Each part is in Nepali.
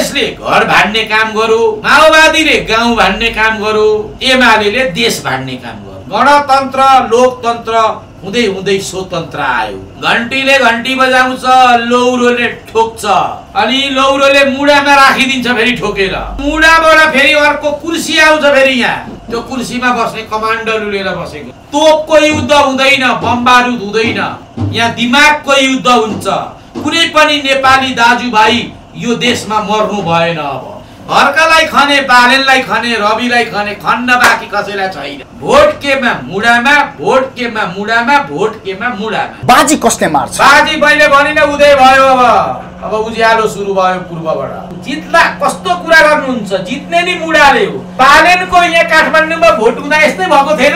कांग्रेसले घर भाड्ने काम गर्यो, माओवादीले गाउँ भाड्ने काम गर्यो, एमालेले देश भाड्ने काम गर्यो। गणतन्त्र लोकतन्त्र हुँदै हुँदै स्वतन्त्र आयो। घन्टीले घन्टी बजाउँछ, लौरोले ठोक्छ, अनि लौरोले मुडामा राखिदिन्छ फेरि ठोकेर। मुडाबाट फेरि अर्को कुर्सी आउँछ फेरि यहाँ, त्यो कुर्सीमा बस्ने कमान्डर लिएर बसेको। तोपको युद्ध हुँदैन, बम बारुद हुँदैन, यहाँ दिमागको युद्ध हुन्छ। कुनै पनि नेपाली दाजुभाइ यो देशमा मर्नु भएन। अब हर्कलाई खने, बालेनलाई खने, रविलाई खने, खन्न बाँकी कसैलाई छैन। भोट केमा मुडामा, भोट केमा मुडामा, भोट केमा मुडामा। बाजी कसले मार्छ? बाजी मैले भनिन उदय भयो। अब उज्यालो सुरु भयो पूर्वबाट। जित्ला कस्तो कुरा गर्नुहुन्छ? जित्ने नि मुडाले हो। बालेनको यहाँ काठमाडौँमा भोट हुँदा यस्तै भएको थिएन?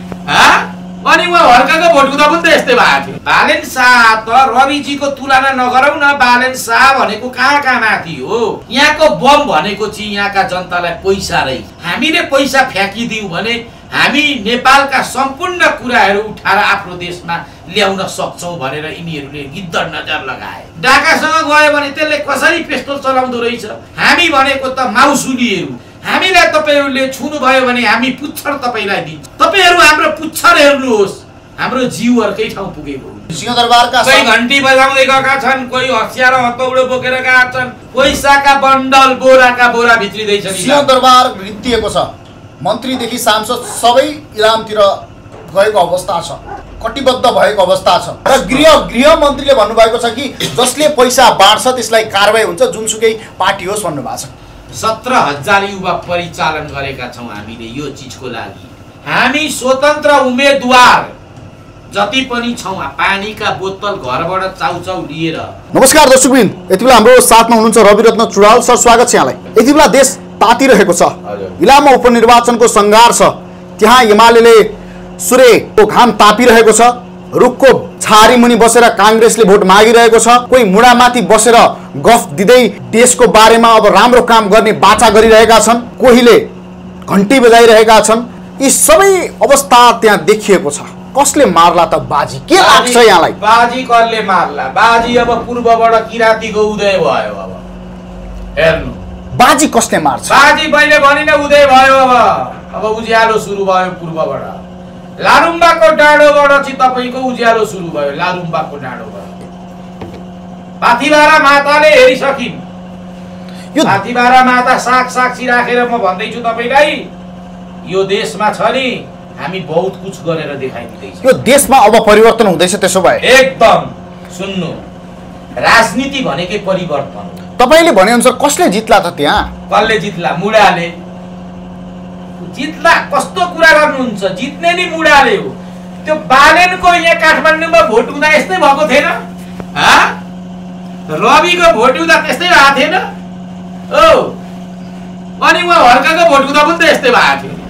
अनि उहाँ हर्काको भोट हुँदा पनि त यस्तै भएको थियो। बालेन शाह त रविजीको तुलना नगरौँ न। बालेन शाह भनेको कहाँ माथि हो। यहाँको बम भनेको चाहिँ यहाँका जनतालाई पैसा रही। हामीले पैसा फ्याँकिदियौँ भने हामी नेपालका सम्पूर्ण कुराहरू उठाएर आफ्नो देशमा ल्याउन सक्छौँ भनेर यिनीहरूले गिद्ध नजर लगाए। डाकासँग गयो भने त्यसले कसरी पिस्तोल चलाउँदो रहेछ। हामी भनेको त माउसुलीहरू। हामीलाई तपाईहरूले छुनुभयो भने हामी पुच्छर तपाईलाई दिन्छ। तपाईहरू हाम्रो पुच्छर हेर्नुहोस्, हाम्रो जिउ अर्कै ठाउँ पुगेको। सिंहदरबारका कोही घन्टी बजाउँदै गएका छन्, कोही हसियार हतौडो बोकेर गएका छन्, पैसाका बन्डल बोराका बोरा भित्रिँदैछन्। सिंहदरबार रित्तिएको छ। मन्त्रीदेखि सांसद सबै इलामतिर गएको अवस्था छ, कटिबद्ध भएको अवस्था छ। र गृह मन्त्रीले भन्नुभएको छ कि जसले पैसा बाँड्छ त्यसलाई कारबाही हुन्छ, जुनसुकै पार्टी होस् भन्नुभएको छ। 17,000 युवा परिचालन गरेका छौं हामीले यो चीजको लागि। हामी स्वतन्त्र उम्मेदवार जति पनि छौं, पानीका बोतल घरबाट चाउचाउ लिएर। नमस्कार दर्शकवृन्द, यति बेला हाम्रो साथमा हुनुहुन्छ रविरत्न चुडाल सर, स्वागत छ यहाँलाई। यति बेला देश तातिरहेको छ, इलाममा उपनिर्वाचनको संघार छ। त्यहाँ एमालेले सूर्यको घाम तापिरहेको छ, रुखको छारी मुनि बसेर कांग्रेसले भोट मागिरहेको छ। कोही मुडामाथि बसेर गफ दिँदै देशको बारेमा अब राम्रो काम गर्ने बाचा गरिरहेका छन्, कोहीले घन्टी बजाइरहेका छन्। यी सबै अवस्था त्यहाँ देखिएको छ। कसले मार्ला त बाजी? के लाग्छ यहाँलाई? बाजी कसले मार्ला? बाजी अब पूर्वबाट किरातीको उदय भयो। अब हेर्नु, बाजी कसले मार्छ? बाजी मैले भनिन उदय भयो। अब उज्यालो सुरु भयो पूर्वबाट। लालुम्बाको डाँडोबाट चाहिँ तपाईको उज्यालो सुरु भयो। लालुम्बाको डाँडोबाट पाथिबारा माताले हेरिसकिन्। यो पाथिबारा माता साक्षी राखेर म भन्दैछु तपाईलाई, यो देशमा छ नि हामी बहुत कुछ गरेर देखाइदिँदैछौँ। यो देशमा अब परिवर्तन हुँदैछ। त्यसो भए एकदम सुन्नु, राजनीति भनेकै परिवर्तन हो। तपाईले भने अनुसार कसले जित्ला त? त्यहाँ कसले जित्ला? मुडाले जित्ला। कस्तो कुरा गर्नुहुन्छ? जित्ने नि मुडाले हो। त्यो बालेनको यहाँ काठमाडौँमा भोट हुँदा यस्तै भएको थिएन? रविको भोट हुँदा त्यस्तै भएको थिएन? अनि उहाँ हर्काको भोट हुँदा पनि त यस्तै भएको थियो।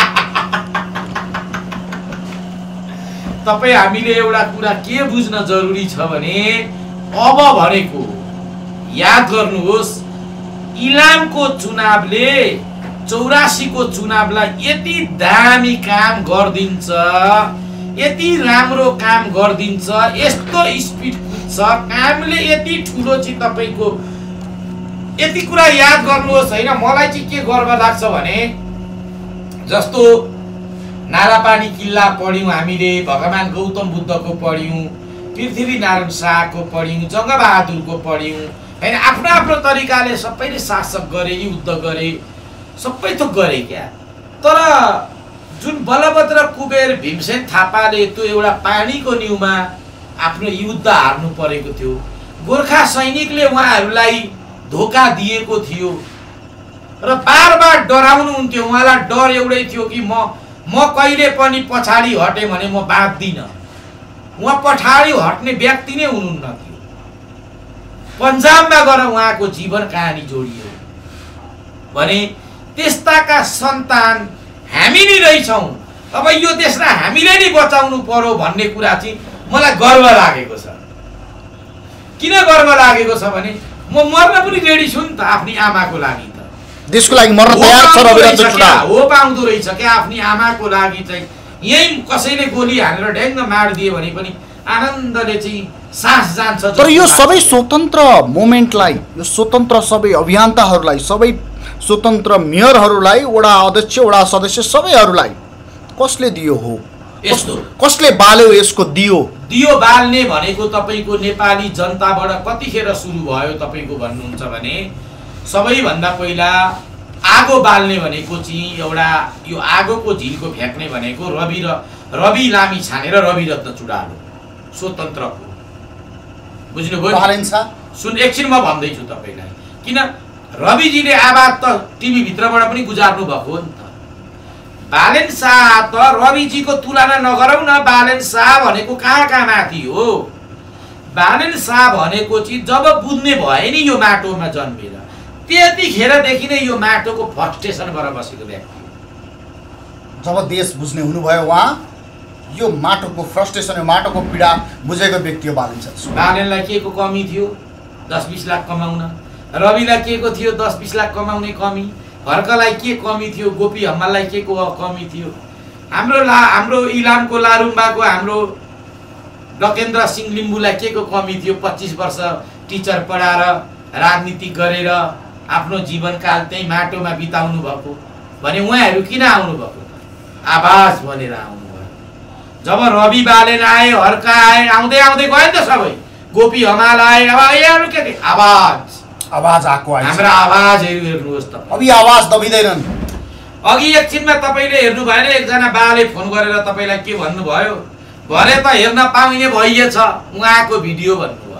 तपाईँ हामीले एउटा कुरा के बुझ्न जरुरी छ भने, अब भनेको याद गर्नुहोस्, इलामको चुनावले 84 को चुनावलाई यति दामी काम गरिदिन्छ, यति राम्रो काम गरिदिन्छ, यस्तो स्पिड कुद्छ कामले, यति ठुलो चाहिँ तपाईको यति कुरा याद गर्नुहोस् हैन। मलाई चाहिँ के गर्व लाग्छ भने, जस्तो नारापानी किल्ला पढ्यौं हामीले, भगवान गौतम बुद्धको पढ्यौं, पृथ्वीनारायण शाहको पढ्यौं, जङ्गबहादुरको पढ्यौं हैन। आफ्नो आफ्नो तरिकाले सबैले शासक गरे, युद्ध गरे, सबै थोक गरे क्या। तर जुन बलभद्र कुबेर भीमसेन थापाले त्यो एउटा पानीको न्युमा आफ्नो युद्ध हार्नु परेको थियो, गोर्खा सैनिकले उहाँहरूलाई धोका दिएको थियो र बारबार डराउनु हुन्थ्यो। उहाँलाई डर एउटै थियो कि म कहिले पनि पछाडि हटे भने म बाँच्दिन। उहाँ पछाडि हट्ने व्यक्ति नै हुनुहुन्न थियो। पन्जाबमा गएर उहाँको जीवन कहानी जोडियो भने त्यस्ताका सन्तान हामी नै रहेछौँ। अब यो देशलाई हामीले नै बचाउनु पर्यो भन्ने कुरा चाहिँ मलाई गर्व लागेको छ। किन गर्व लागेको छ भने म मर्न पनि रेडी छु नि त, आफ्नी आमाको लागि त। देशको लागि मर्न तयार छ रविरत्न चुडाल। हो पाउँदो रहेछ क्या आफ्नी आमाको लागि चाहिँ। यही कसैले गोली हानेर ढ्याङ्ग मारिदिए भने पनि आनन्दले चाहिँ सास जान्छ। तर यो सबै स्वतन्त्र मोमेन्टलाई, यो स्वतन्त्र सबै अभियन्ताहरूलाई, सबै स्वतन्त्र मेयरहरूलाई, वडा अध्यक्ष, वडा सदस्य सबैहरूलाई कसले दियो हो? यस्तो कसले बाल्यो यसको दियो? दियो बाल्ने भनेको तपाईँको नेपाली जनताबाट कतिखेर सुरु भयो तपाईँको भन्नुहुन्छ भने सबैभन्दा पहिला आगो बाल्ने भनेको चाहिँ एउटा यो आगोको झिल्को फ्याँक्ने भनेको रवि लामी छानेर रवि रत्न चुडालो स्वतन्त्रको। बुझ्नुभयो? सुन एकछिन म भन्दैछु तपाईँलाई, किन रविजीले आवाज त टिभीभित्रबाट पनि गुजार्नु भएको हो नि त। बालेन शाह त रविजीको तुलना नगरौँ न। बालेन शाह भनेको कहाँ माथि हो? बालेन शाह भनेको चाहिँ जब बुझ्ने भयो नि यो माटोमा जन्मेर, त्यतिखेरदेखि नै यो माटोको फ्रस्ट्रेसनबाट बसेको व्यक्ति हो। जब देश बुझ्ने हुनुभयो उहाँ यो माटोको फ्रस्ट्रेसन, यो माटोको पीडा बुझेको व्यक्ति हो बालेन शाह। बालेनलाई के को कमी थियो? 10-20 लाख कमाउन। रविलाई के को थियो? 10-20 लाख कमाउने कमी। हर्कलाई के कमी थियो? गोपी हम्माललाई के को कमी थियो? हाम्रो इलामको लारुम्बाको हाम्रो डकेन्द्र सिंह लिम्बूलाई के को कमी थियो? 25 वर्ष टिचर पढाएर राजनीति गरेर आफ्नो जीवनकाल त्यही माटोमा बिताउनु भएको भने उहाँहरू किन आउनु भएको? आवाज भनेर आउनु भयो। जब रवि बालेन आए, हर्क आए, आउँदै आउँदै गयो नि त सबै। गोपी हमाल आए, अब यहाँहरू के के आवाज आएको आयो। हाम्रो आवाजहरू हेर्नुहोस् त, अब यो आवाज दबिँदैनन्। अघि एकछिनमा तपाईँले हेर्नु भएन, एकजना बाले फोन गरेर तपाईँलाई के भन्नुभयो भने त हेर्न पाउने भइएछ उहाँको भिडियो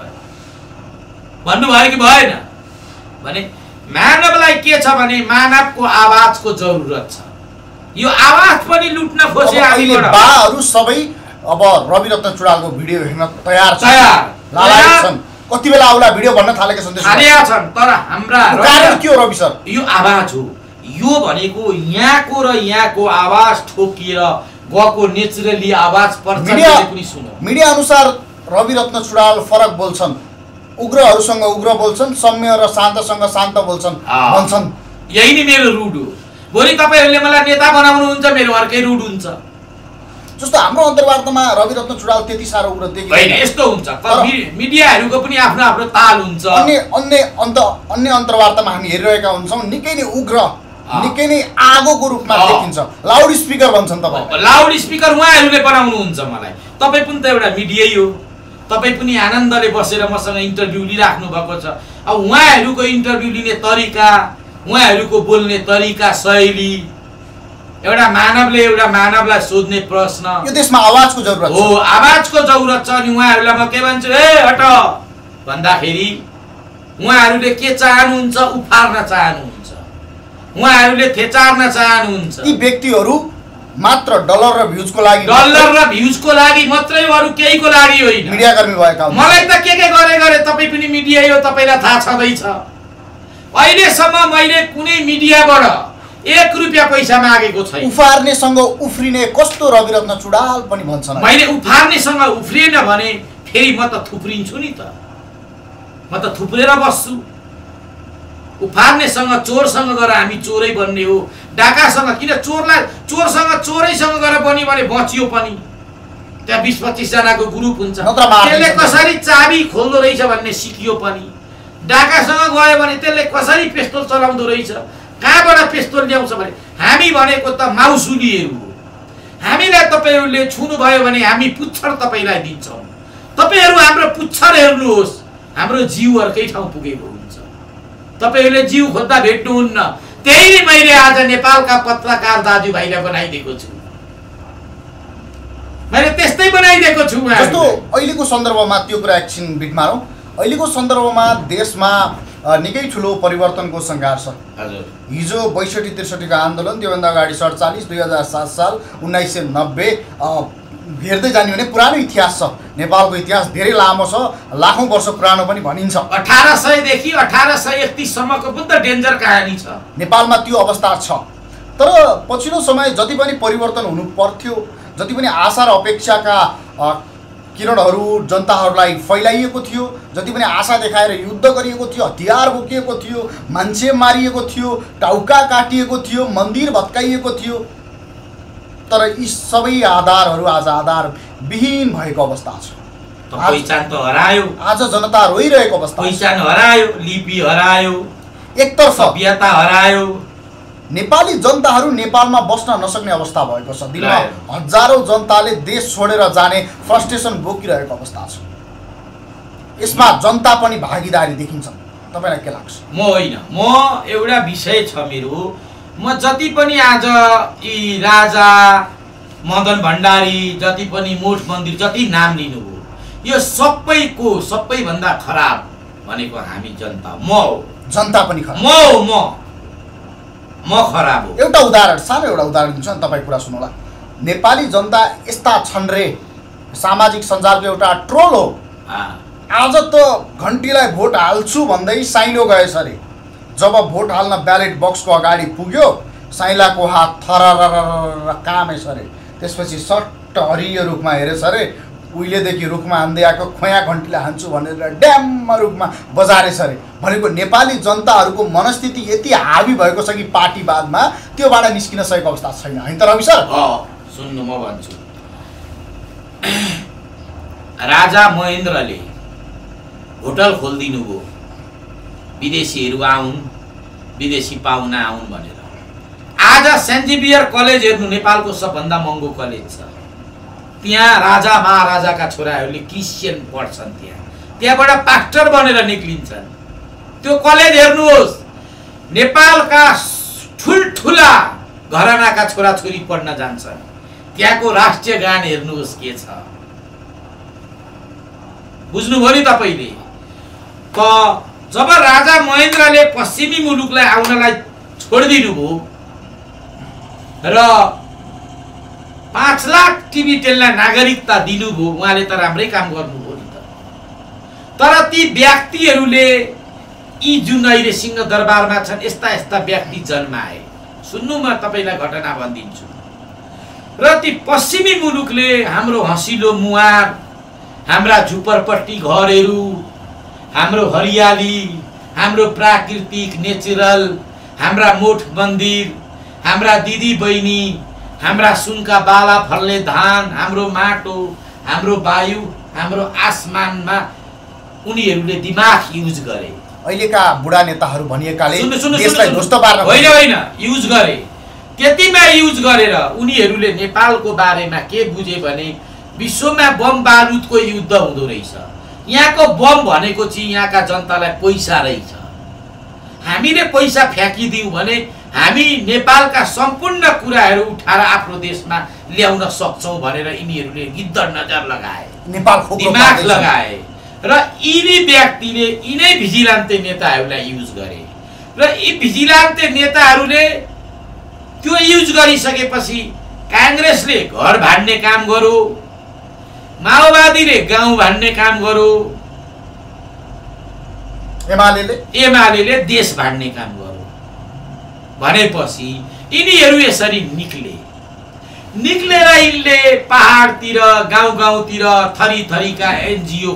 भन्नुभयो कि भएन? भने मानवलाई के छ भने मानवको आवाजको जरुरत छ। यो आवाज पनि लुट्न खोजे बाहरू सबै अब रवि रत्न चुडालको भिडियो हेर्न तयार छन्। कति बेला आउला भिडियो भन्न थालेका छन्। तर हाम्रा कारण के हो रवि सर? यो आवाज हो। यो भनेको यहाँको र यहाँको आवाज ठोकिएर गएको नेचुरली आवाज मिडिया अनुसार रवि रत्न चुडाल फरक बोल्छन्, उग्रहरूसँग उग्र बोल्छन्, सौम्य र शान्तसँग शान्त बोल्छन् भन्छन्। यही नै मेरो रुड हो। भोलि तपाईँहरूले मलाई नेता बनाउनुहुन्छ, मेरो अर्कै रुड हुन्छ। जस्तो हाम्रो अन्तर्वार्तामा रवि रत्न चुडाल त्यति साह्रो उग्र देखिदैन। यस्तो हुन्छ, मिडियाहरूको पनि आफ्नो आफ्नो ताल हुन्छ। अन्य अन्तर्वार्तामा हामी हेरिरहेका हुन्छौँ निकै नै उग्र, निकै नै आगोको रूपमा देखिन्छ। लाउड स्पिकर भन्छन् तपाईँ। लाउड स्पिकर उहाँहरूले बनाउनुहुन्छ मलाई। तपाईँ पनि त एउटा मिडियै हो। तपाईँ पनि आनन्दले बसेर मसँग इन्टरभ्यू लिइराख्नु भएको छ। अब उहाँहरूको इन्टरभ्यू लिने तरिका, उहाँहरूको बोल्ने तरिका, शैली, एउटा मानवलाई सोध्ने प्रश्न, यो देशमा आवाजको जरुरत हो। आवाजको जरुरत छ। अनि उहाँहरूलाई म के भन्छु, ए हट भन्दाखेरि उहाँहरूले के चाहनुहुन्छ? उफार्न चाहनुहुन्छ, उहाँहरूले थेचार्न चाहनुहुन्छ। यी व्यक्तिहरू मात्र डलर र भ्युजको लागि मात्रै, अरू केहीको लागि होइन। मिडियाकर्मी भएका मलाई त के गरे तपाईँ पनि मिडिया हो, तपाईँलाई थाहा छँदैछ। अहिलेसम्म मैले कुनै मिडियाबाट 1 रुपियाँ पैसा मागेको छैन। उफार्नेसँग उफ्रिने कस्तो रवि रत्न चुडाल पनि भन्छन्। मैले उफार्नेसँग उफ्रिएन भने फेरि म त थुप्रिन्छु नि त, म त थुप्रेर बस्छु। उफार्नेसँग, चोरसँग गएर हामी चोरै बन्ने हो। डाकासँग किन चोरैसँग गएर बन्यो भने बचियो पनि। त्यहाँ 20-25 जनाको ग्रुप हुन्छ, त्यसले कसरी चाबी खोल्दो रहेछ भन्ने सिकियो पनि। डाकासँग गयो भने त्यसले कसरी पिस्तोल चलाउँदो रहेछ, कहाँबाट पिस्तोल ल्याउँछ भने। हामी भनेको त माउसुलीहरू हो। हामीलाई तपाईँहरूले छुनुभयो भने हामी पुच्छर तपाईँलाई दिन्छौँ। तपाईँहरू हाम्रो पुच्छर हेर्नुहोस्, हाम्रो जिउ अर्कै ठाउँ पुगेको हुन्छ। तपाईँहरूले जिउ खोज्दा भेट्नुहुन्न। त्यही मैले आज नेपालका पत्रकार दाजुभाइलाई बनाइदिएको छु। मैले त्यस्तै बनाइदिएको छु। जस्तो अहिलेको सन्दर्भमा त्यो कुरा एकछिन बिट मारौँ। अहिलेको सन्दर्भमा देशमा निकै ठुलो परिवर्तनको सङ्घर्ष। हिजो 62-63 को आन्दोलन, त्योभन्दा अगाडि 47, 2007 साल, 1990 हेर्दै जाने भने पुरानो इतिहास छ। नेपालको इतिहास धेरै लामो छ, लाखौँ वर्ष पुरानो पनि भनिन्छ। 1800 देखि 1831 सम्मको पनि त डेन्जर कहानी छ। नेपालमा त्यो अवस्था छ। तर पछिल्लो समय जति पनि परिवर्तन हुनु पर्थ्यो, जति पनि आशा र अपेक्षाका किरणहरू जनताहरूलाई फैलाइएको थियो, जति पनि आशा देखाएर युद्ध गरिएको थियो, हतियार बोकिएको थियो, मान्छे मारिएको थियो, टाउका काटिएको थियो, मन्दिर भत्काइएको थियो, तर यी सबै आधारहरू आज आधारविहीन भएको अवस्था छ। पहिचान त हरायो। आज जनता रोइरहेको अवस्था, पहिचान हरायो, लिपि हरायो, एकतर्फ सभ्यता हरायो। नेपाली जनताहरू नेपालमा बस्न नसक्ने अवस्था भएको छ। दिनमा हजारौं जनताले देश छोडेर जाने फ्रस्ट्रेसन बोकिरहेको अवस्था छ। यसमा जनता पनि भागीदारी देखिन्छ। तपाईलाई के लाग्छ? म होइन, म एउटा विषय छ मेरो, म जति पनि आज यी राजा मदन भण्डारी जति पनि मठ मन्दिर जति नाम लिनुभयो, यो सबैको सबैभन्दा खराब भनेको हामी जनता। म हो, जनता पनि खराब, म हो, म खराब हो। एउटा उदाहरण, सानो एउटा उदाहरण दिन्छु नि, तपाईँ कुरा सुन्नुहोला। नेपाली जनता यस्ता छन् रे, सामाजिक सञ्जालको एउटा ट्रोल हो। आज त घन्टीलाई भोट हाल्छु भन्दै साइलो गएछ अरे। जब भोट हाल्न ब्यालेट बक्सको अगाडि पुग्यो, साइलाको हात थररर कामेछ अरे। त्यसपछि सट्ट हरियो रुखमा हेरेछ अरे। उहिलेदेखि रुखमा हान्दै आएको खोया घन्टीलाई हान्छु भनेर ड्याममा रुखमा बजारेछ अरे। भनेको नेपाली जनताहरूको मनस्थिति यति हावी भएको छ कि पार्टीवादमा त्योबाट निस्किन सकेको अवस्था छैन, हैन त रवि सर? सुन्नु, म भन्छु, राजा महेन्द्रले होटल खोलिदिनु भयो, विदेशीहरू आउन्, विदेशी पाहुना आउन् भनेर। आज सेन्ट जेभियर कलेज हेर्नु, नेपालको सबभन्दा महँगो कलेज छ। त्यहाँ राजा महाराजाका छोराहरूले क्रिस्चियन पढ्छन्, त्यहाँबाट पास्टर बनेर निक्लिन्छन्। त्यो कलेज हेर्नुहोस्, नेपालका ठुल्ठुला घरानाका छोराछोरी पढ्न जान्छन्। त्यहाँको राष्ट्रिय गान हेर्नुहोस् के छ, बुझ्नुभयो नि तपाईले? जब राजा महेन्द्रले पश्चिमी मुलुकलाई आउनलाई छोडिदिनु भयो र 5 लाख टिबिटेनलाई नागरिकता दिनुभयो, उहाँले त राम्रै काम गर्नुभयो नि त। तर ती व्यक्तिहरूले यी जुन अहिले सिंहदरबारमा छन्, यस्ता यस्ता व्यक्ति जन्माए। सुन्नु, म तपाईलाई घटना भनिदिन्छु। र ती पश्चिमी मुलुकले हाम्रो हँसिलो मुहार, हाम्रा झुपरपट्टी घरहरू, हाम्रो हरियाली, हाम्रो प्राकृतिक नेचुरल, हाम्रा मठ मन्दिर, हाम्रा दिदी बहिनी, हाम्रा सुनका बाला फल्ने धान, हाम्रो माटो, हाम्रो वायु, हाम्रो आसमानमा उनीहरूले दिमाग युज गरे। अहिलेका बुढा नेताहरू भनिएकाले देशलाई ध्वस्त पार्न होइन युज गरे। त्यतिमा युज गरेर उनीहरूले नेपालको बारेमा के बुझे भने विश्वमा बम बारुदको युद्ध हुँदो रहेछ। यहाँको बम भनेको चाहिँ यहाँका जनतालाई पैसा रहेछ। हामीले पैसा फ्याँकिदियौँ भने हामी नेपालका सम्पूर्ण कुराहरू उठाएर आफ्नो देशमा ल्याउन सक्छौँ भनेर यिनीहरूले गिद्ध नजर लगाए, दिमाग लगाए। र यिनी व्यक्तिले यिनै भिजिलान्ते नेताहरूलाई युज गरे। र यी भिजिलान्ते नेताहरूले त्यो युज गरिसकेपछि काङ्ग्रेसले घर भाड्ने काम गर्यो, माओवादीले गाउँ भाड्ने काम गर्यो, एमालेले देश भाड्ने काम गर्यो। भनेपछि यिनीहरू यसरी निक्लेर यिनले पहाडतिर गाउँ गाउँतिर थरी थरीका एनजिओ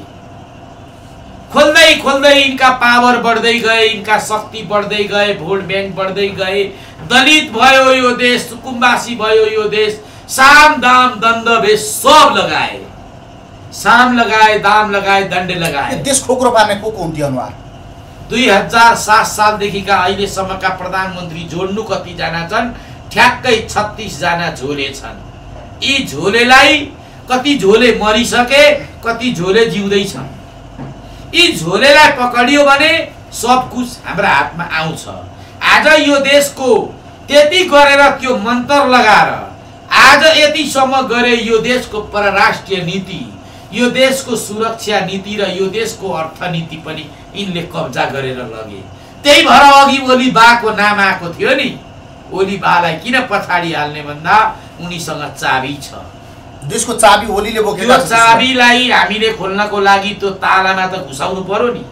खोल्दै खोल्दै यिनका पावर बढ्दै गए, यिनका शक्ति बढ्दै गए, भोट ब्याङ्क बढ्दै गए। दलित भयो यो देश, सुकुम्बासी भयो यो देश, साम दाम दण्ड भेष सब लगाए, साम लगाए, दाम लगाए, दण्ड लगाए। देश खोक्रो पार्ने को हुन्थ्यो अनुहार? 2007 सालदेखिका अहिलेसम्मका प्रधानमन्त्री जोड्नु कतिजना छन्? ठ्याक्कै 36 जना झोले छन्। यी झोलेलाई कति झोले मरिसके, कति झोले जिउँदैछन्। यी झोलेलाई पकडियो भने सब कुछ हाम्रो हातमा आउँछ। आज यो देशको त्यति गरेर त्यो मन्त्र लगाएर आज यतिसम्म गरे यो देशको परराष्ट्रिय नीति, यो देशको सुरक्षा नीति र यो देशको अर्थनीति पनि यिनले कब्जा गरेर लगे। त्यही भएर अघि ओली बाको नाम आएको थियो नि। ओली बालाई किन पछाडि हाल्ने भन्दा उनीसँग चाबी छ। देशको चाबी ओलीले बोकेको छ। त्यो चाबीलाई हामीले खोल्नको लागि त्यो तालामा त घुसाउनु पर्यो नि।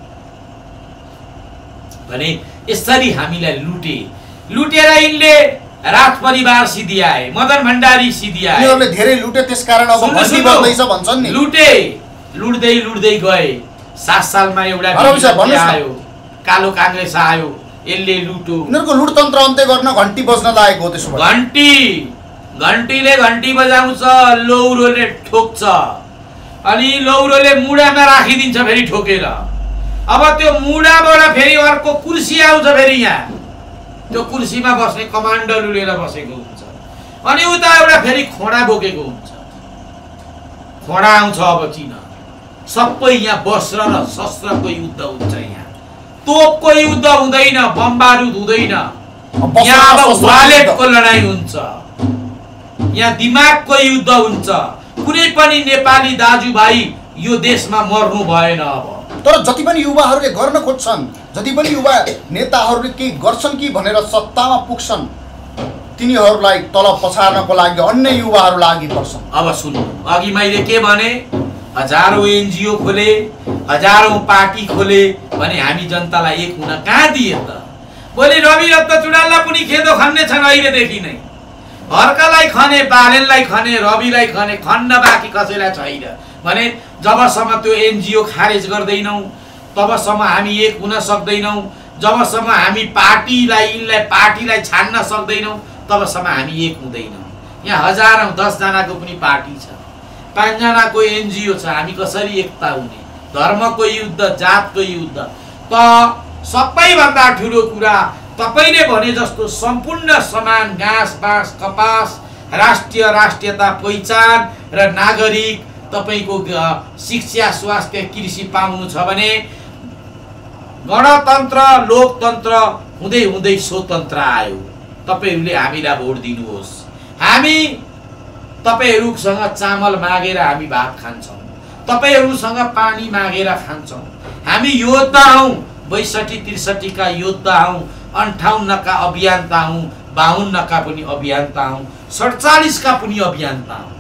भने यसरी हामीलाई लुटेर यिनले राज परिवार सिद्ध्याए, मदन भण्डारी सिद्ध्याए। यिनीहरूले धेरै लुटे, त्यसकारण अब बस्ती बन्दैछ भन्छन् नि। लुट्दै गए। 7 सालमा एउटा आयो, कालो काङ्ग्रेस आयो, यसले लुट्यो। यिनीहरूको लुटतन्त्र अन्त्य गर्न घन्टी बज्न लागेको हो। त्यसो घन्टीले घन्टी बजाउँछ, लौरोले ठोक्छ। अनि लौरोले मुडामा राखिदिन्छ फेरि ठोकेर। अब त्यो मुडाबाट फेरि अर्को कुर्सी आउँछ फेरि यहाँ, त्यो कुर्सीमा बस्ने कमान्डर लिएर बसेको हुन्छ। अनि उता एउटा फेरि खोडा बोकेको हुन्छ, खोडा आउँछ। अब किन सबै यहाँ वस्त्र र शस्त्रको युद्ध हुन्छ। यहाँ तोपको युद्ध हुँदैन, बम बारुद हुँदैन, यहाँ अब वालेटको लडाइँ हुन्छ, यहाँ दिमागको युद्ध हुन्छ। कुनै पनि नेपाली दाजुभाइ यो देशमा मर्नु भएन। अब तर जति पनि युवाहरूले गर्न खोज्छन्, जति पनि युवा नेताहरूले केही गर्छन् कि भनेर सत्तामा पुग्छन्, तिनीहरूलाई तल पछार्नको लागि अन्य युवाहरू लागि पर्छन्। अब सुन्नु, अघि मैले के भने, हजारौं एनजिओ खोले, हजारौं पार्टी खोले भने हामी जनतालाई एक हुन कहाँ दिए त? भोलि रवि रत्न चुडाललाई पनि खेदो खन्ने छन् अहिलेदेखि नै। हर्कलाई खने, बालेनलाई खने, रविलाई खने, खन्न बाँकी कसैलाई छैन भने जबसम्म त्यो एनजिओ खारेज गर्दैनौँ तबसम्म हामी एक हुन सक्दैनौँ। जबसम्म हामी पार्टीलाई छान्न सक्दैनौँ तबसम्म हामी एक हुँदैनौँ। यहाँ हजारौं 10 जनाको पनि पार्टी छ, 5 जनाको एनजिओ छ, हामी कसरी एकता हुने? धर्मको युद्ध, जातको युद्ध। त सबैभन्दा ठुलो कुरा तपाईले भने जस्तो सम्पूर्ण समान घाँस बाँस कपास राष्ट्रियता पहिचान र नागरिक तपाईको शिक्षा स्वास्थ्य कृषि पाउनु छ भने गणतन्त्र लोकतन्त्र हुँदै हुँदै स्वतन्त्र आयो। तपाईहरूले हामीलाई भोट दिनुहोस्। हामी तपाईहरूसँग चामल मागेर हामी भात खान्छौँ, तपाईहरूसँग पानी मागेर खान्छौँ। हामी योद्धा हौँ, 62-63 का योद्धा हौँ, 58 का अभियन्ता हौँ, 52 का पनि अभियन्ता हौँ, 47 का पनि अभियन्ता हौँ।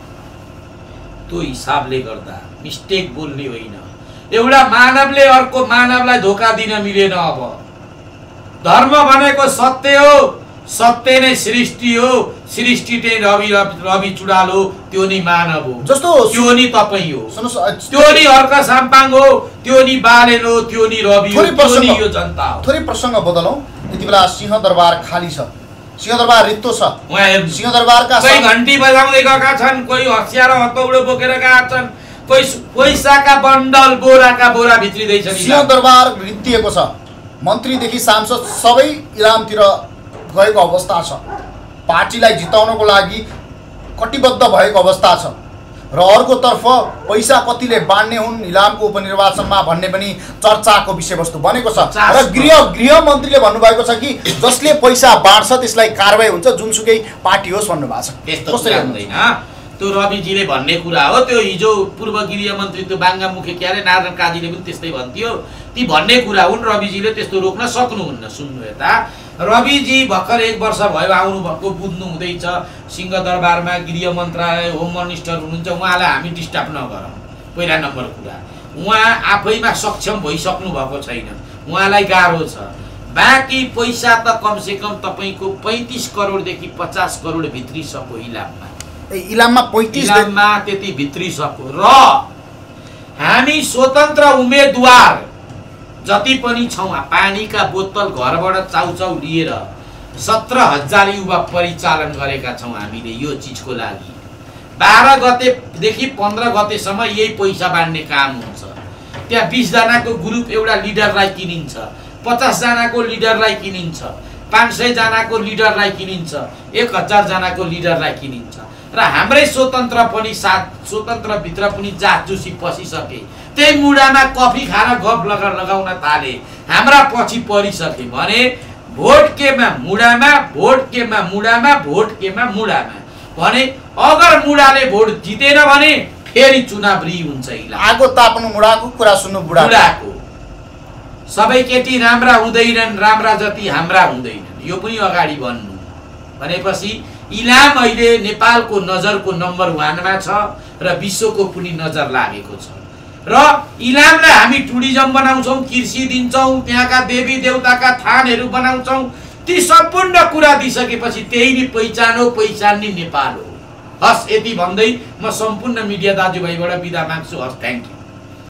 त्यो हिसाबले गर्दा मिस्टेक बोल्ने होइन। एउटा मानवले अर्को मानवलाई धोका दिन मिलेन। अब धर्म भनेको सत्य हो, सत्य नै सृष्टि हो, सृष्टि नै रवि चुडाल हो, त्यो नि मानव हो, जस्तो त्यो नि तपाईँ हो, त्यो नि हर्क साम्पाङ हो, त्यो नि बालेन हो, त्यो नि रवि हो, त्यो नि यो जनता हो। थोरै प्रसङ्ग बदलौँ। यति बेला सिंहदरबार खाली छ, सिंहदरबार रित्तो छ। सिंहदरबारका कोही घन्टी बजाउँदै गएका छन्, कोही हँसिया र हतौडो बोकेर गएका छन्, कोही पैसाका बन्डल बोराका बोरा भित्रिँदैछन्। सिंहदरबार रित्तिएको छ, मन्त्रीदेखि सांसद सबै इलामतिर गएको अवस्था छ। पार्टीलाई जिताउनको लागि कटिबद्ध भएको अवस्था छ र अर्कोतर्फ पैसा कतिले बाँड्ने हुन् इलामको उपनिर्वाचनमा भन्ने पनि चर्चाको विषयवस्तु बनेको छ। र गृह मन्त्रीले भन्नुभएको छ कि जसले पैसा बाँड्छ त्यसलाई कारबाही हुन्छ, जुनसुकै पार्टी होस् भन्नुभएको छ। त्यस्तो हुँदैन। त्यो रविजीले भन्ने कुरा हो। त्यो हिजो पूर्व गृह मन्त्री त्यो बाङ्गा मुखे क्यारे नारायण काजीले पनि त्यस्तै भन्थ्यो। ती भन्ने कुरा हुन्, रविजीले त्यस्तो रोक्न सक्नुहुन्न। सुन्नु यता, रविजी भर्खर 1 वर्ष भयो आउनु भएको, बुझ्नु हुँदैछ। सिंहदरबारमा गृह मन्त्रालय होम मिनिस्टर हुनुहुन्छ, उहाँलाई हामी डिस्टर्ब नगरौँ। पहिला नम्बर कुरा, उहाँ आफैमा सक्षम भइसक्नु भएको छैन, उहाँलाई गाह्रो छ। बाँकी पैसा त कमसेकम तपाईँको 35 करोडदेखि 50 करोड भित्रिसक्यो इलाममा। इलाममा 35 इलाममा त्यति भित्रिसक्यो। र हामी स्वतन्त्र उम्मेदवार जति पनि छौँ, पानीका बोतल घरबाट चाउचाउ लिएर 17,000 युवा परिचालन गरेका छौँ हामीले यो चिजको लागि। 12 गतेदेखि 15 गतेसम्म यही पैसा बाँड्ने काम हुन्छ। त्यहाँ 20 जनाको ग्रुप एउटा लिडरलाई किनिन्छ, 50 जनाको लिडरलाई किनिन्छ, 500 जनाको लिडरलाई किनिन्छ, 1000 जनाको लिडरलाई किनिन्छ। र हाम्रै स्वतन्त्रभित्र पनि जातजुसी पसिसके। त्यही मुडामा कफी खान गफ लगाउन थाले, हाम्रा पछि परिसके भने भोट केमा मुडामा, भोट केमा मुडामा, भोट केमा मुडामा भने अगर मुडाले भोट जितेन भने फेरि चुनाव हुन्छ। आगो ताप्नु मुडाको कुरा सुन्नु बुढाको। सबै केटी राम्रा हुँदैनन्, राम्रा जति हाम्रा हुँदैनन्, यो पनि अगाडि भन्नु भनेपछि इलाम अहिले नेपालको नजरको नम्बर 1 मा छ र विश्वको पनि नजर लागेको छ। र इलामलाई हामी टुरिज्म बनाउँछौँ, कृषि दिन्छौँ, त्यहाँका देवी देवताका थानहरू बनाउँछौँ। ती सम्पूर्ण कुरा दिइसकेपछि त्यही नै पहिचान हो, पहिचान नै नेपाल हो। हस्, यति भन्दै म सम्पूर्ण मिडिया दाजुभाइबाट बिदा माग्छु। हस्, थ्याङ्क यू।